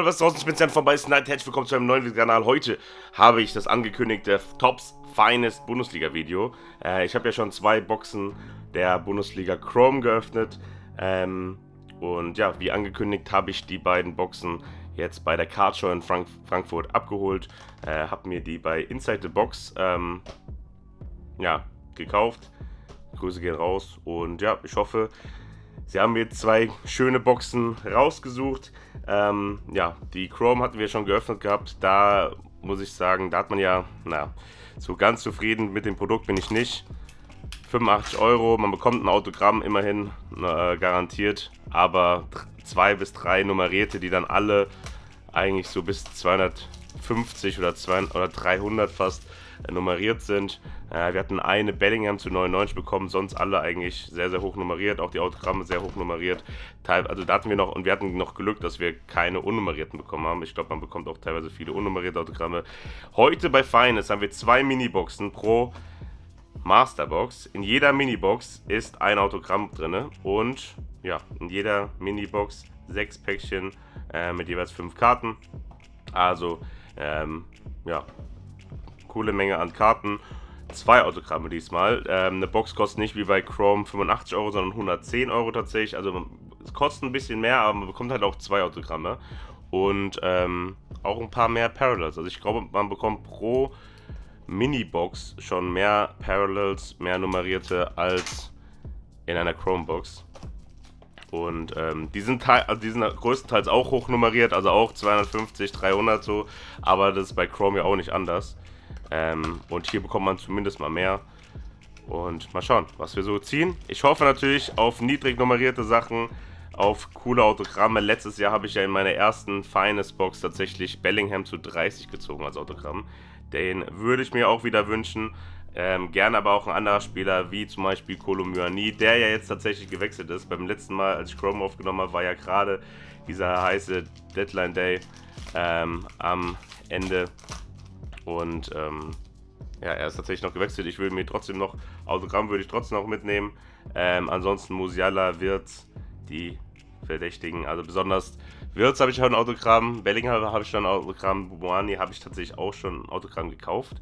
Leute, was draußen speziell vorbei ist, herzlich willkommen zu einem neuen Kanal. Heute habe ich das angekündigte Tops Finest Bundesliga Video. Ich habe ja schon 2 Boxen der Bundesliga Chrome geöffnet. Und ja, wie angekündigt habe ich die beiden Boxen jetzt bei der Card Show in Frankfurt abgeholt. Habe mir die bei Inside the Box ja, gekauft. Grüße gehen raus und ja, ich hoffe, Sie haben mir 2 schöne Boxen rausgesucht. Ja, die Chrome hatten wir schon geöffnet gehabt. Da muss ich sagen, da hat man ja, so ganz zufrieden mit dem Produkt bin ich nicht. 85 €, man bekommt ein Autogramm immerhin garantiert, aber 2 bis 3 nummerierte, die dann alle eigentlich so bis 250 oder 300 fast nummeriert sind. Wir hatten eine Bellingham zu 99 bekommen, sonst alle eigentlich sehr, sehr hoch nummeriert, auch die Autogramme sehr hoch nummeriert. Also da hatten wir noch, und wir hatten noch Glück, dass wir keine unnummerierten bekommen haben. Ich glaube, man bekommt auch teilweise viele unnummerierte Autogramme. Heute bei Finest haben wir 2 Miniboxen pro Masterbox. In jeder Minibox ist ein Autogramm drin und ja, in jeder Minibox 6 Päckchen mit jeweils 5 Karten. Also ja, coole Menge an Karten. 2 Autogramme diesmal. Eine Box kostet nicht wie bei Chrome 85 €, sondern 110 € tatsächlich. Also es kostet ein bisschen mehr, aber man bekommt halt auch 2 Autogramme. Und auch ein paar mehr Parallels. Also ich glaube, man bekommt pro Mini-Box schon mehr Parallels, mehr nummerierte als in einer Chrome-Box. Und die sind größtenteils auch hoch nummeriert, also auch 250, 300 so. Aber das ist bei Chrome ja auch nicht anders. Und hier bekommt man zumindest mal mehr. Und mal schauen, was wir so ziehen. Ich hoffe natürlich auf niedrig nummerierte Sachen, auf coole Autogramme. Letztes Jahr habe ich ja in meiner ersten Finest Box tatsächlich Bellingham zu 30 gezogen als Autogramm. Den würde ich mir auch wieder wünschen. Gerne aber auch ein anderer Spieler, wie zum Beispiel Kolo Muani, der ja jetzt tatsächlich gewechselt ist. Beim letzten Mal, als ich Chrome aufgenommen habe, war ja gerade dieser heiße Deadline Day am Ende. Und ja, er ist tatsächlich noch gewechselt. Ich würde mir trotzdem noch, Autogramm würde ich trotzdem noch mitnehmen. Ansonsten Musiala, Wirtz, die Verdächtigen. Also besonders Wirtz habe ich schon ein Autogramm, Bellingham habe ich schon ein Autogramm, Muani habe ich tatsächlich auch schon ein Autogramm gekauft.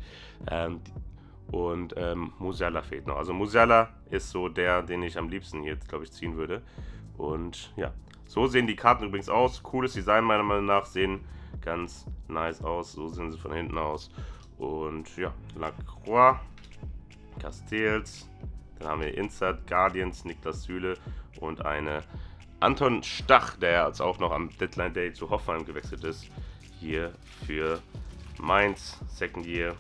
Und Musiala fehlt noch. Also Musiala ist so der, den ich am liebsten jetzt, glaube ich, ziehen würde. Und ja, so sehen die Karten übrigens aus. Cooles Design meiner Meinung nach, sehen ganz nice aus. So sehen sie von hinten aus. Und ja, Lacroix, Castells, dann haben wir Insert, Guardians, Niklas Süle und eine Anton Stach, der jetzt auch noch am Deadline Day zu Hoffenheim gewechselt ist. Hier für Mainz, Second Year.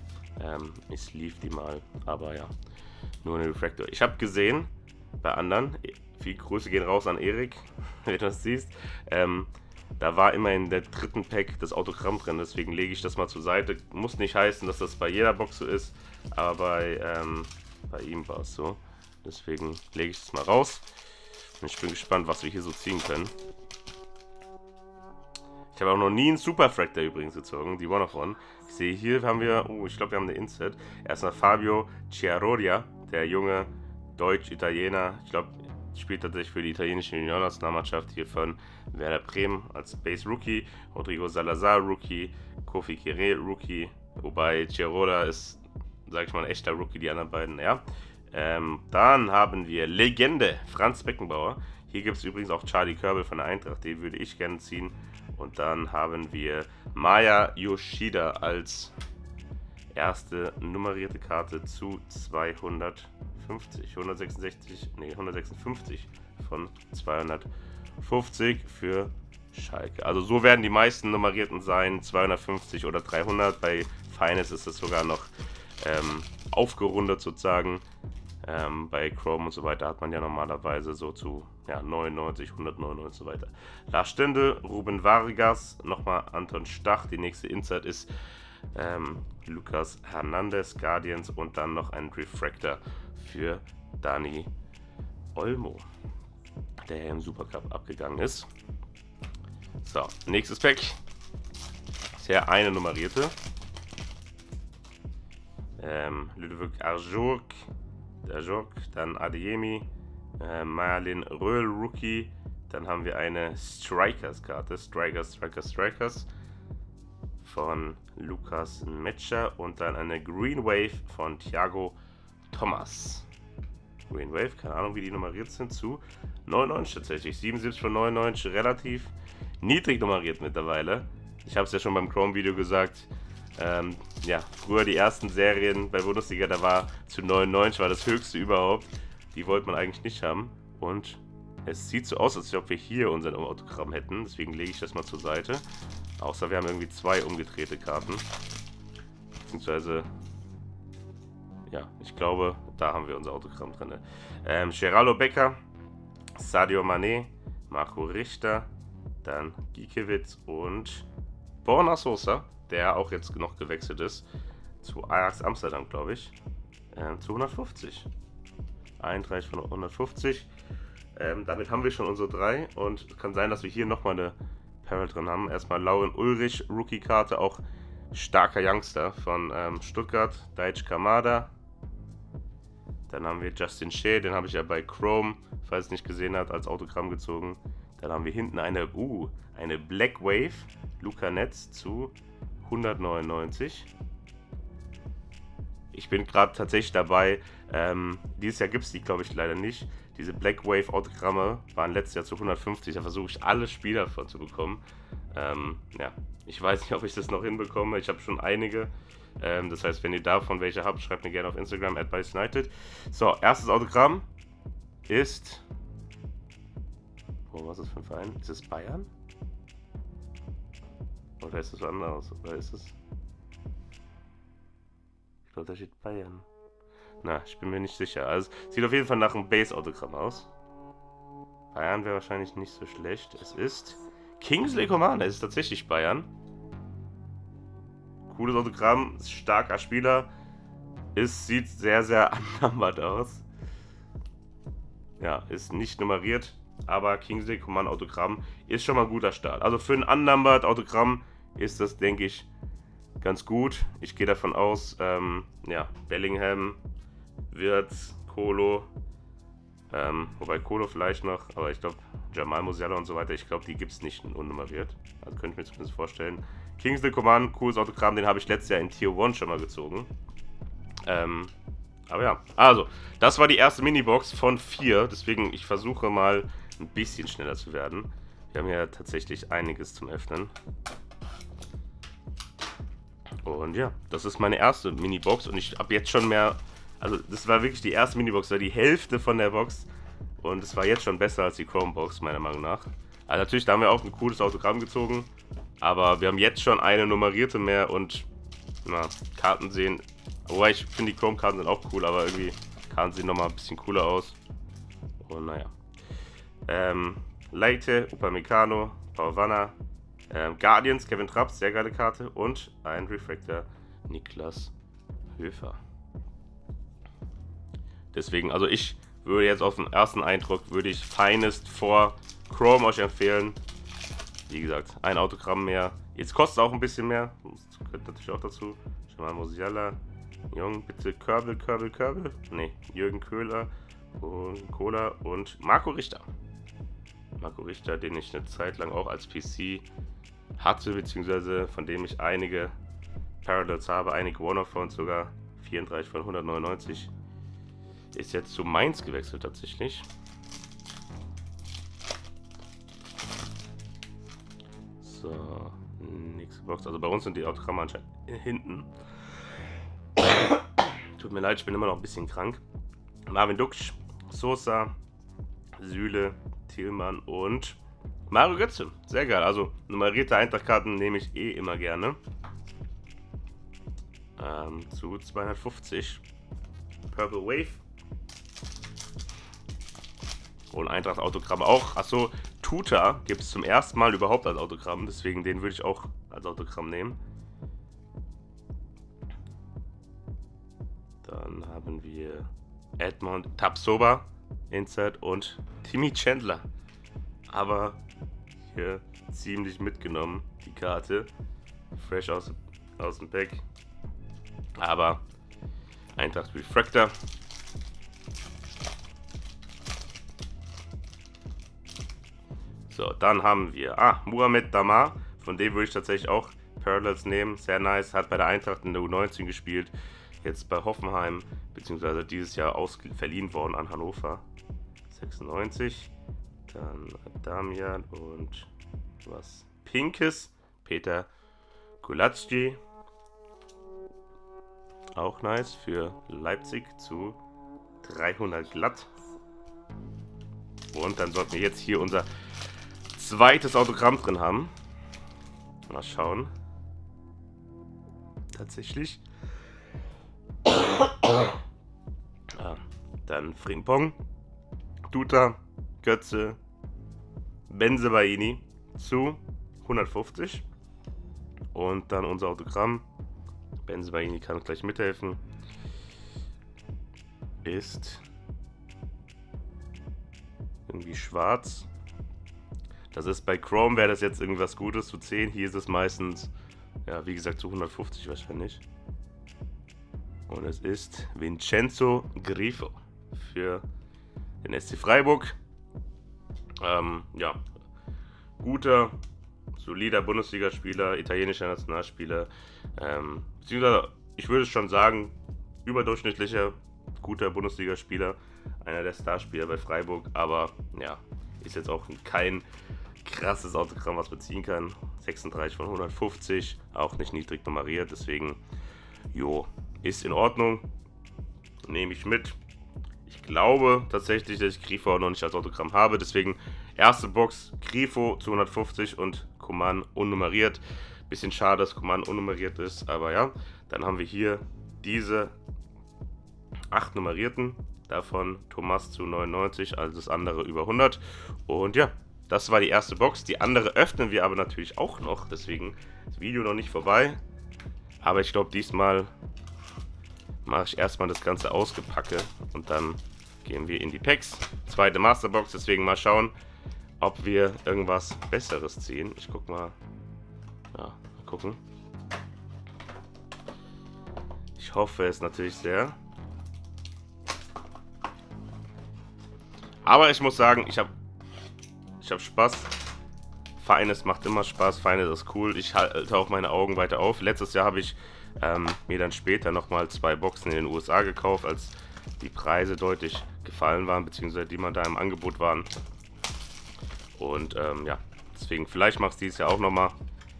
Ich lief die mal, aber ja, nur eine Refractor. Ich habe gesehen, bei anderen, viel Grüße gehen raus an Erik, wenn du das siehst, da war immer in der 3. Pack das Autogramm drin, deswegen lege ich das mal zur Seite. Muss nicht heißen, dass das bei jeder Box so ist, aber bei ihm war es so. Deswegen lege ich das mal raus. Und ich bin gespannt, was wir hier so ziehen können. Ich habe auch noch nie einen Superfractor übrigens gezogen, die One of One. Ich sehe hier haben wir, ich glaube wir haben eine Insert. Erstmal Fabio Chiarodia, der junge Deutsch-Italiener. Ich glaube, spielt tatsächlich für die italienische Juniorennationalmannschaft hier von Werder Bremen als Base Rookie. Rodrigo Salazar Rookie, Kofi Kire Rookie. Wobei Chiarodia ist, sag ich mal, ein echter Rookie, die anderen beiden, ja. Dann haben wir Legende Franz Beckenbauer. Hier gibt es übrigens auch Charlie Körbel von der Eintracht, den würde ich gerne ziehen. Und dann haben wir Maya Yoshida als erste nummerierte Karte zu 156 von 250 für Schalke. Also so werden die meisten nummerierten sein, 250 oder 300. Bei Finest ist es sogar noch aufgerundet sozusagen. Bei Chrome und so weiter hat man ja normalerweise so zu 99, 199 und so weiter. Lars Stindl, Ruben Vargas, nochmal Anton Stach. Die nächste Insert ist Lucas Hernandez, Guardians und dann noch ein Refractor für Dani Olmo, der im Supercup abgegangen ist. So, nächstes Pack. Bisher eine nummerierte. Ludovic Ajorc, dann Adeyemi, Marlin Röhl Rookie, Dann haben wir eine Strikers-Karte. Strikers von Lukas Metscher. Und dann eine Green Wave von Thiago Thomas. Green Wave, keine Ahnung, wie die nummeriert sind, zu 99 tatsächlich. 77 von 99, relativ niedrig nummeriert mittlerweile. Ich habe es ja schon beim Chrome-Video gesagt. Ja, früher die ersten Serien bei Bundesliga, da war zu 99 war das höchste überhaupt. Die wollte man eigentlich nicht haben. Und es sieht so aus, als ob wir hier unseren Autogramm hätten. Deswegen lege ich das mal zur Seite. Außer wir haben irgendwie 2 umgedrehte Karten. Beziehungsweise, ja, ich glaube, da haben wir unser Autogramm drin. Geraldo Becker, Sadio Mané, Marco Richter, dann Gikiewicz und Borna Sosa, der auch jetzt noch gewechselt ist zu Ajax Amsterdam, glaube ich, zu 150. 31 von 150. Damit haben wir schon unsere 3 und es kann sein, dass wir hier nochmal eine Parallel drin haben. Erstmal Lauren Ulrich, Rookie-Karte, auch starker Youngster von Stuttgart, Daichi Kamada. Dann haben wir Justin Shea, den habe ich ja bei Chrome, falls es nicht gesehen hat, als Autogramm gezogen. Dann haben wir hinten eine Black Wave, Luca Netz zu 199. Ich bin gerade tatsächlich dabei, dieses Jahr gibt es die, glaube ich, leider nicht. Diese Black Wave Autogramme waren letztes Jahr zu 150, da versuche ich alle Spieler davon zu bekommen. Ja, ich weiß nicht, ob ich das noch hinbekomme, ich habe schon einige. Das heißt, wenn ihr davon welche habt, schreibt mir gerne auf Instagram @BiceUnited. So, erstes Autogramm ist... Oh, was ist das für ein Verein? Ist es Bayern? Oder ist es was anderes? Oder ist es... Ich glaube, da steht Bayern. Na, ich bin mir nicht sicher. Also, sieht auf jeden Fall nach einem Base-Autogramm aus. Bayern wäre wahrscheinlich nicht so schlecht. Es ist Kingsley Coman. Es ist tatsächlich Bayern. Cooles Autogramm, ist starker Spieler. Sieht sehr, sehr unnumbered aus. Ja, ist nicht nummeriert, aber Kingsley Coman Autogramm ist schon mal ein guter Start. Also für ein unnumbered Autogramm ist das, denke ich, ganz gut. Ich gehe davon aus, ja, Bellingham, Wirtz, Kolo, wobei Kolo vielleicht noch, aber ich glaube, Jamal Musiala und so weiter, ich glaube, die gibt es nicht unnummeriert. Also könnte ich mir zumindest vorstellen. Kingsley Coman, cooles Autogramm, den habe ich letztes Jahr in Tier 1 schon mal gezogen. Aber ja, also, das war die erste Minibox von 4, deswegen ich versuche mal ein bisschen schneller zu werden. Wir haben ja tatsächlich einiges zum Öffnen. Und ja, das ist meine erste Minibox und ich habe jetzt schon mehr, also das war wirklich die erste Minibox, das war die Hälfte von der Box und es war jetzt schon besser als die Chrome-Box, meiner Meinung nach. Also natürlich, da haben wir auch ein cooles Autogramm gezogen, aber wir haben jetzt schon eine nummerierte mehr und na, Karten sehen, wobei ich finde die Chrome-Karten sind auch cool, aber irgendwie Karten sehen nochmal ein bisschen cooler aus. Und naja. Leite, Upamecano, Pavana, Guardians, Kevin Trapp, sehr geile Karte und ein Refractor, Niklas Höfer. Deswegen, also ich würde jetzt auf den ersten Eindruck, würde ich Finest vor Chrome euch empfehlen. Wie gesagt, ein Autogramm mehr. Jetzt kostet es auch ein bisschen mehr. Das gehört natürlich auch dazu. Jamal Musiala. Jung, bitte Körbel. Ne, Jürgen Köhler und Kohler und Marco Richter. Marco Richter, den ich eine Zeit lang auch als PC hatte, beziehungsweise von dem ich einige Parallels habe, einige One-of-Phones sogar. 34 von 199. Ist jetzt zu Mainz gewechselt tatsächlich. So, nächste Box. Also bei uns sind die Autogramme anscheinend hinten. Tut mir leid, ich bin immer noch ein bisschen krank. Marvin Duksch, Sosa, Süle, Thielmann und Mario Götze. Sehr geil. Also nummerierte Eintrachtkarten nehme ich eh immer gerne. Zu 250. Purple Wave. Und Eintracht Autogramm auch. Achso, Tuta gibt es zum ersten Mal überhaupt als Autogramm. Deswegen den würde ich auch als Autogramm nehmen. Dann haben wir Edmond Tapsoba, Insert und Timmy Chandler. Aber hier ziemlich mitgenommen, die Karte. Fresh aus dem Pack. Aber Eintracht Refractor. So, dann haben wir, Mohamed Damar, von dem würde ich tatsächlich auch Parallels nehmen, sehr nice, hat bei der Eintracht in der U19 gespielt, jetzt bei Hoffenheim, beziehungsweise dieses Jahr verliehen worden an Hannover, 96, dann Damian und was Pinkes, Peter Kulacki, auch nice, für Leipzig zu 300 glatt. Und dann sollten wir jetzt hier unser zweites Autogramm drin haben. Mal schauen. Tatsächlich. Dann Frimpong, Duta, Götze, Bensebaini zu 150. Und dann unser Autogramm. Bensebaini kann uns gleich mithelfen. Ist irgendwie schwarz. Das ist bei Chrome, wäre das jetzt irgendwas Gutes zu 10. Hier ist es meistens, ja, wie gesagt, zu 150 wahrscheinlich. Und es ist Vincenzo Grifo für den SC Freiburg. Ja, guter, solider Bundesligaspieler, italienischer Nationalspieler. Beziehungsweise, ich würde schon sagen, überdurchschnittlicher, guter Bundesligaspieler. Einer der Starspieler bei Freiburg, aber ja, ist jetzt auch kein krasses Autogramm, was man ziehen kann. 36 von 150, auch nicht niedrig nummeriert, deswegen, jo, ist in Ordnung. Nehme ich mit. Ich glaube tatsächlich, dass ich Grifo noch nicht als Autogramm habe, deswegen erste Box Grifo zu 150 und Coman unnummeriert. Bisschen schade, dass Coman unnummeriert ist, aber ja, dann haben wir hier diese 8 nummerierten. Davon Thomas zu 99, also das andere über 100. Und ja, das war die erste Box. Die andere öffnen wir aber natürlich auch noch. Deswegen ist das Video noch nicht vorbei. Aber ich glaube, diesmal mache ich erstmal das ganze Ausgepacke. Und dann gehen wir in die Packs. Zweite Masterbox, deswegen mal schauen, ob wir irgendwas Besseres ziehen. Ich guck mal. Ja, mal gucken. Ich hoffe es natürlich sehr. Aber ich muss sagen, ich hab Spaß. Feines macht immer Spaß, Feines ist cool. Ich halte auch meine Augen weiter auf. Letztes Jahr habe ich mir dann später nochmal 2 Boxen in den USA gekauft, als die Preise deutlich gefallen waren, beziehungsweise die mal da im Angebot waren. Und ja, deswegen vielleicht mache ich dieses Jahr auch nochmal.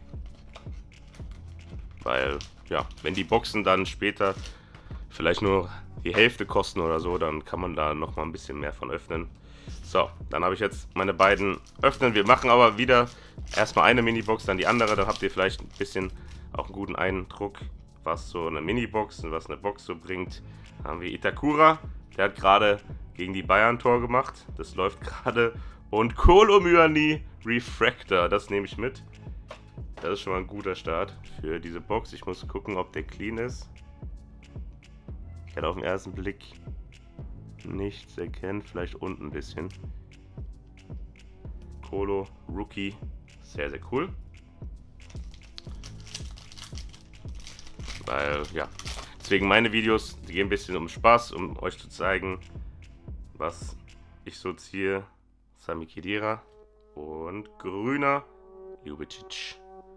Weil, ja, wenn die Boxen dann später vielleicht nur die Hälfte kosten oder so, dann kann man da nochmal ein bisschen mehr von öffnen. So, dann habe ich jetzt meine beiden öffnen. Wir machen aber wieder erstmal eine Minibox, dann die andere. Dann habt ihr vielleicht ein bisschen auch einen guten Eindruck, was so eine Minibox und was eine Box so bringt. Dann haben wir Itakura, der hat gerade gegen die Bayern Tor gemacht. Das läuft gerade. Und Kolo Muani Refractor, das nehme ich mit. Das ist schon mal ein guter Start für diese Box. Ich muss gucken, ob der clean ist. Ich kann auf den ersten Blick nichts erkennen, vielleicht unten ein bisschen. Kolo, Rookie, sehr, sehr cool. Weil, ja, deswegen meine Videos, die gehen ein bisschen um Spaß, um euch zu zeigen, was ich so ziehe. Sami Khedira und grüner Ljubicic.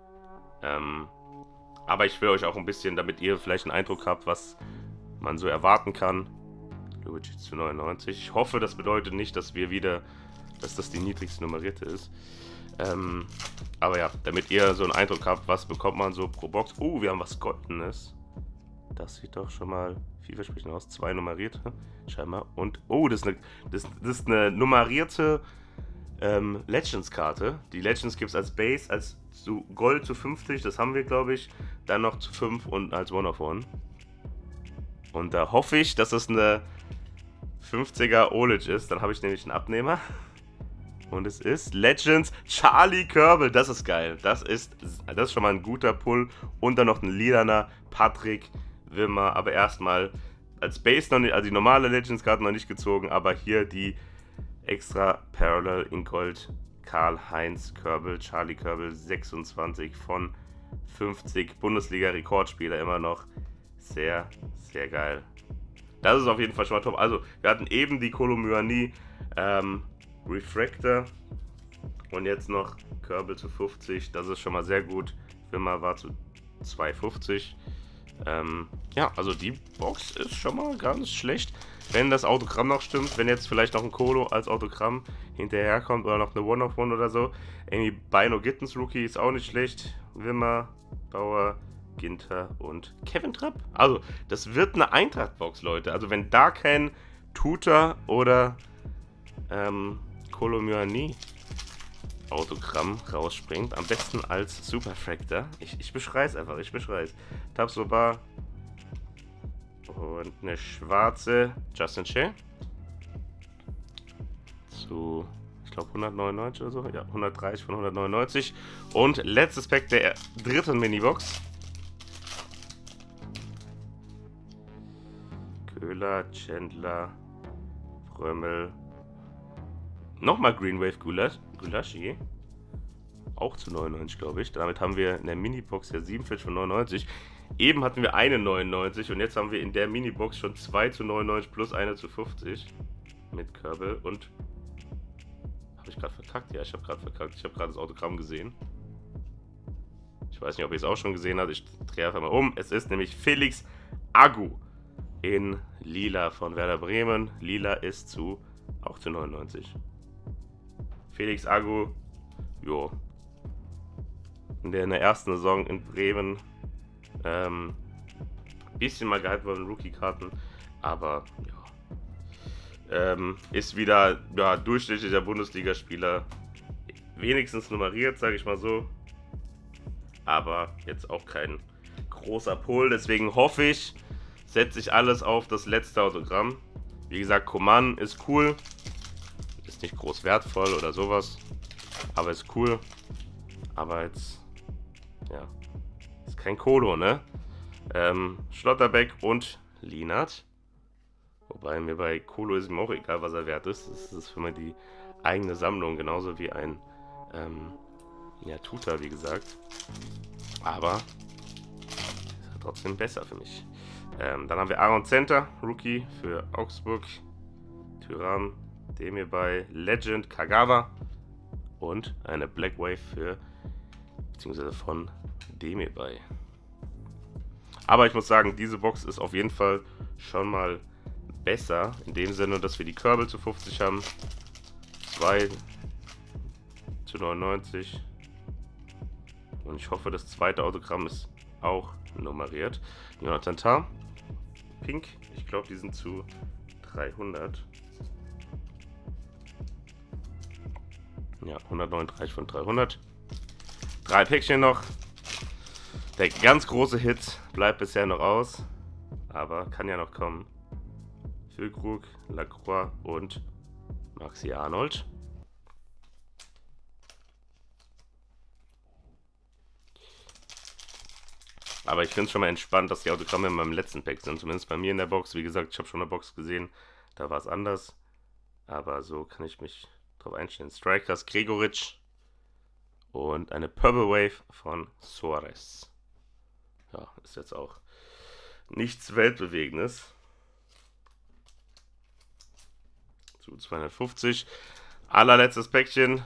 Aber ich will euch auch ein bisschen, damit ihr vielleicht einen Eindruck habt, was man so erwarten kann. Ljubicic zu 99. Ich hoffe, das bedeutet nicht, dass das die niedrigste nummerierte ist. Aber ja, damit ihr so einen Eindruck habt, was bekommt man so pro Box. Wir haben was Goldenes. Das sieht doch schon mal vielversprechend aus. 2 nummerierte, scheinbar. Und, das ist eine nummerierte Legends-Karte. Die Legends gibt es als Base, als zu Gold zu 50. Das haben wir, glaube ich. Dann noch zu 5 und als One of One. Und da hoffe ich, dass es eine 50er Olic ist. Dann habe ich nämlich einen Abnehmer. Und es ist Legends Charlie Körbel. Das ist geil. Das ist schon mal ein guter Pull. Und dann noch ein lilaner Patrick Wimmer. Aber erstmal als Base noch nicht, also die normale Legends-Karte noch nicht gezogen. Aber hier die extra Parallel in Gold. Karl-Heinz Körbel, Charlie Körbel, 26 von 50. Bundesliga-Rekordspieler immer noch. Sehr, sehr geil. Das ist auf jeden Fall schon mal top. Also, wir hatten eben die Kolo Muani Refractor Und jetzt noch Körbel zu 50. Das ist schon mal sehr gut. Wimmer war zu 2,50. Ja, also die Box ist schon mal gar nicht schlecht. Wenn das Autogramm noch stimmt, wenn jetzt vielleicht noch ein Kolo als Autogramm hinterherkommt oder noch eine One-of-One oder so. Irgendwie Bino Gittens Rookie ist auch nicht schlecht. Wimmer, Bauer, Ginter und Kevin Trapp. Also, das wird eine Eintracht-Box, Leute. Also, wenn da kein Tuta oder Kolomyani Autogramm rausspringt, am besten als Superfractor. Ich beschreibe es einfach, ich beschreibe es. Tabsoba und eine schwarze Justin Shea zu, ich glaube, 199 oder so. Ja, 130 von 199. Und letztes Pack der dritten Minibox. Köhler, Chandler, Frömmel. Nochmal Green Wave Gulaschi. Auch zu 99, glaube ich. Damit haben wir in der Minibox ja 47 von 99. Eben hatten wir eine 99 und jetzt haben wir in der Minibox schon 2 zu 99 plus eine zu 50. Mit Körbel und... Habe ich gerade verkackt? Ja, ich habe gerade verkackt. Ich habe gerade das Autogramm gesehen. Ich weiß nicht, ob ihr es auch schon gesehen habt. Ich drehe einfach mal um. Es ist nämlich Felix Agu in Lila von Werder Bremen. Lila ist auch zu 99. Felix Agu, jo. In der ersten Saison in Bremen bisschen mal gehypt worden, Rookie-Karten, aber ja. Ist wieder durchschnittlicher Bundesligaspieler, wenigstens nummeriert, sage ich mal so, aber jetzt auch kein großer Pull, deswegen hoffe ich, setze ich alles auf das letzte Autogramm. Wie gesagt, Coman ist cool, ist nicht groß wertvoll oder sowas, aber ist cool, aber jetzt, ja, ist kein Kolo, ne? Schlotterbeck und Lienert. Wobei mir bei Kolo ist ihm auch egal, was er wert ist. Das ist für mich die eigene Sammlung, genauso wie ein Tuta, wie gesagt. Aber ist trotzdem besser für mich. Dann haben wir Aaron Center, Rookie für Augsburg. Tyram, Demir bei Legend, Kagawa. Und eine Black Wave beziehungsweise von Demir bei. Aber ich muss sagen, diese Box ist auf jeden Fall schon mal besser. In dem Sinne, dass wir die Körbel zu 50 haben. 2 zu 99. Und ich hoffe, das zweite Autogramm ist auch nummeriert. Jonathan Tah. Pink. Ich glaube, die sind zu 300. Ja, 139 von 300. 3 Päckchen noch. Der ganz große Hit bleibt bisher noch aus, aber kann ja noch kommen. Füllkrug, Lacroix und Maxi Arnold. Aber ich finde es schon mal entspannt, dass die Autogramme in meinem letzten Pack sind. Zumindest bei mir in der Box. Wie gesagt, ich habe schon eine Box gesehen, da war es anders. Aber so kann ich mich drauf einstellen. Strikers, Gregoritsch und eine Purple Wave von Suarez. Ja, ist jetzt auch nichts Weltbewegendes. Zu 250. Allerletztes Päckchen.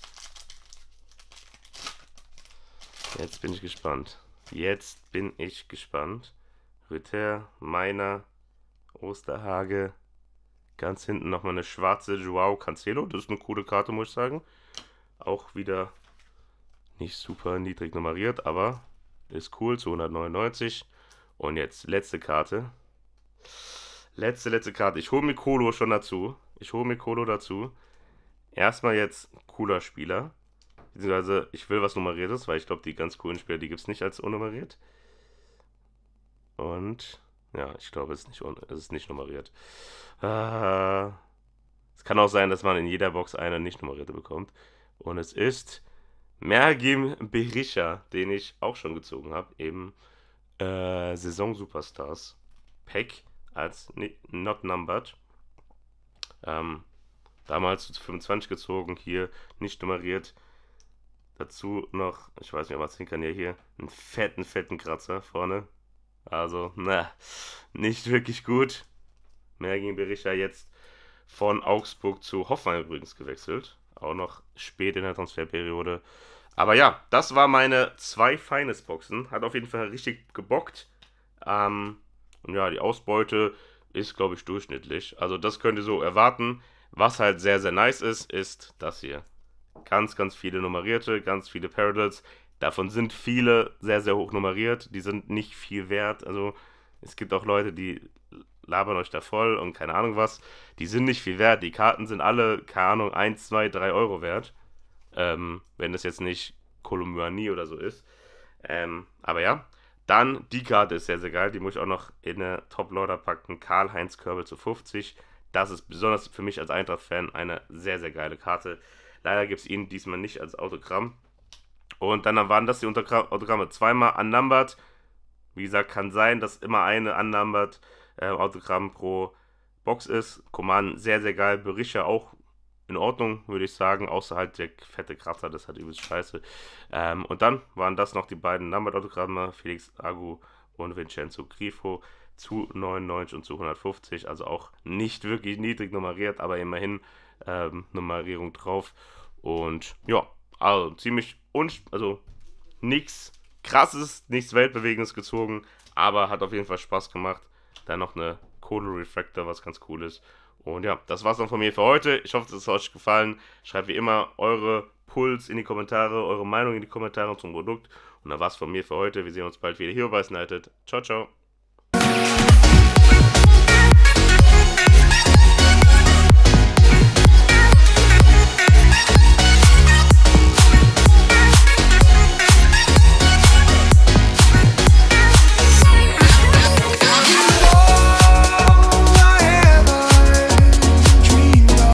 Jetzt bin ich gespannt. Rüther, Meiner, Osterhage. Ganz hinten nochmal eine schwarze Joao Cancelo. Das ist eine coole Karte, muss ich sagen. Auch wieder nicht super niedrig nummeriert, aber ist cool, zu 199. Und jetzt letzte Karte. Letzte Karte. Ich hole mir Kolo schon dazu. Erstmal jetzt cooler Spieler. Beziehungsweise ich will was Nummeriertes, weil ich glaube, die ganz coolen Spieler, die gibt es nicht als unnummeriert. Und ja, ich glaube, es ist nicht nummeriert. Es kann auch sein, dass man in jeder Box eine nicht nummerierte bekommt. Und es ist Mergim Berisha, den ich auch schon gezogen habe, im Saison Superstars Pack als Not Numbered. Damals zu 25 gezogen, hier nicht nummeriert. Dazu noch, ich weiß nicht, ob man es sehen kann, hier einen fetten Kratzer vorne. Also, nicht wirklich gut. Mergim Berisha jetzt von Augsburg zu Hoffenheim übrigens gewechselt. auch noch spät in der Transferperiode. Aber ja, das war meine 2 Finest-Boxen. Hat auf jeden Fall richtig gebockt. Und ja, die Ausbeute ist, glaube ich, durchschnittlich. Also das könnt ihr so erwarten. Was halt sehr, sehr nice ist, ist das hier. Ganz, ganz viele nummerierte, ganz viele Parallels. Davon sind viele sehr, sehr hoch nummeriert. Die sind nicht viel wert. Also es gibt auch Leute, die labern euch da voll und keine Ahnung was. Die sind nicht viel wert. Die Karten sind alle, keine Ahnung, 1, 2, 3 Euro wert. Wenn das jetzt nicht Kolumbuani oder so ist. Aber ja. Dann, die Karte ist sehr, sehr geil. Die muss ich auch noch in eine Top-Loader packen. Karl-Heinz Körbel zu 50. Das ist besonders für mich als Eintracht-Fan eine sehr, sehr geile Karte. Leider gibt es ihn diesmal nicht als Autogramm. Und dann waren das die Autogramme zweimal unnumbered. Wie gesagt, kann sein, dass immer eine unnumbered Autogramm pro Box ist. Coman sehr, sehr geil. Berisha auch in Ordnung, würde ich sagen. Außer halt der fette Kratzer, das hat übelst scheiße. Und dann waren das noch die beiden numbered Autogramme. Felix Agu und Vincenzo Grifo zu 99 und zu 150. Also auch nicht wirklich niedrig nummeriert, aber immerhin Nummerierung drauf. Und ja, also ziemlich, also nichts krasses, nichts Weltbewegendes gezogen, aber hat auf jeden Fall Spaß gemacht. Dann noch eine Kohle Refractor, was ganz cool ist. Und ja, das war's dann von mir für heute. Ich hoffe, es hat euch gefallen. Schreibt wie immer eure Puls in die Kommentare, eure Meinung in die Kommentare zum Produkt. Und dann war's von mir für heute. Wir sehen uns bald wieder hier bei Snited. Ciao, ciao.